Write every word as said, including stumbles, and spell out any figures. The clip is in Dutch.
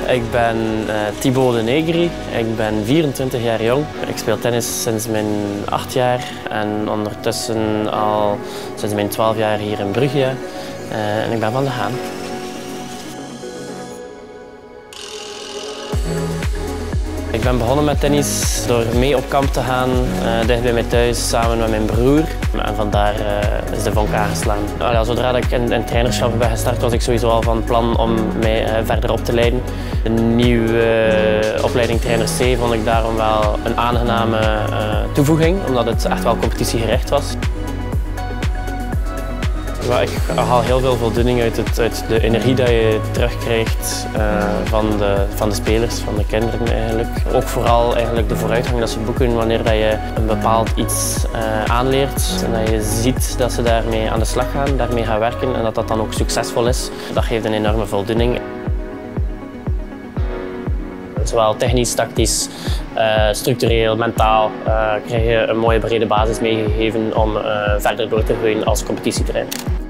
Ik ben uh, Thibaut de Negri, ik ben vierentwintig jaar jong. Ik speel tennis sinds mijn acht jaar en ondertussen al sinds mijn twaalf jaar hier in Brugge. Uh, en ik ben van de Haan. Ik ben begonnen met tennis door mee op kamp te gaan, uh, dicht bij mij thuis, samen met mijn broer. En vandaar uh, is de vonk aangeslaan. Allee, zodra ik in, in trainerschap ben gestart, was ik sowieso al van plan om mij uh, verder op te leiden. De nieuwe uh, opleiding Trainer C vond ik daarom wel een aangename uh, toevoeging, omdat het echt wel competitiegericht was. Ja, ik haal heel veel voldoening uit, het, uit de energie die je terugkrijgt uh, van, de, van de spelers, van de kinderen eigenlijk. Ook vooral eigenlijk de vooruitgang dat ze boeken wanneer dat je een bepaald iets uh, aanleert. En dat je ziet dat ze daarmee aan de slag gaan, daarmee gaan werken en dat dat dan ook succesvol is. Dat geeft een enorme voldoening. Zowel technisch, tactisch, uh, structureel, mentaal uh, krijg je een mooie brede basis meegegeven om uh, verder door te groeien als competitietrainer.